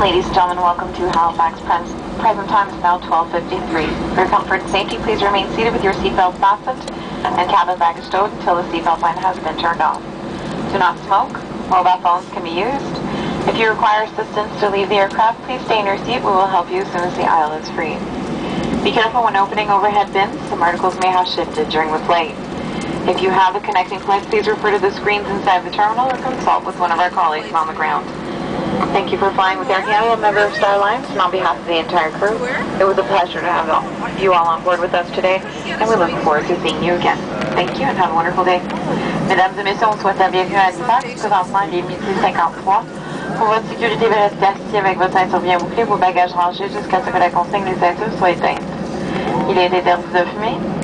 Ladies and gentlemen, welcome to Halifax. Present time is now 12:53. For your comfort and safety, please remain seated with your seatbelt fastened and cabin baggage stowed until the seatbelt sign has been turned off. Do not smoke. Mobile phones can be used. If you require assistance to leave the aircraft, please stay in your seat. We will help you as soon as the aisle is free. Be careful when opening overhead bins. Some articles may have shifted during the flight. If you have a connecting flight, please refer to the screens inside the terminal or consult with one of our colleagues on the ground. Thank you for flying with Air Canada, a member of Star Alliance, and on behalf of the entire crew, it was a pleasure to have you all on board with us today, and we look forward to seeing you again. Thank you and have a wonderful day. Mesdames et messieurs, on souhaite la bienvenue à Halifax. Présentement, il est midi 53. Pour votre sécurité, veuillez rester assis avec votre ceinture bien bouclée, vos bagages rangés jusqu'à ce que la consigne des ceintures soit éteinte. Il est interdit de fumer.